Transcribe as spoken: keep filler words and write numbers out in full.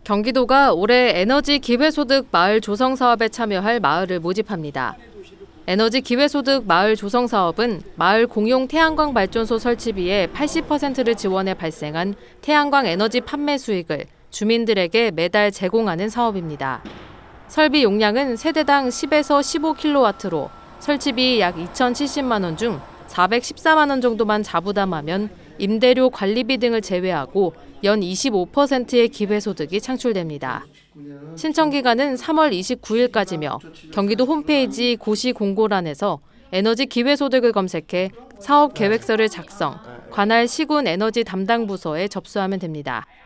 경기도가 올해 에너지 기회소득 마을 조성 사업에 참여할 마을을 모집합니다. 에너지 기회소득 마을 조성 사업은 마을 공용 태양광 발전소 설치비의 팔십 퍼센트를 지원해 발생한 태양광 에너지 판매 수익을 주민들에게 매달 제공하는 사업입니다. 설비 용량은 세대당 십에서 십오 킬로와트로 설치비 약 이천칠십만 원 중 사백십사만 원 정도만 자부담하면 임대료 관리비 등을 제외하고 연 이십오 퍼센트의 기회소득이 창출됩니다. 신청 기간은 삼월 이십구일까지며 경기도 홈페이지 고시 공고란에서 에너지 기회소득을 검색해 사업 계획서를 작성, 관할 시군 에너지 담당 부서에 접수하면 됩니다.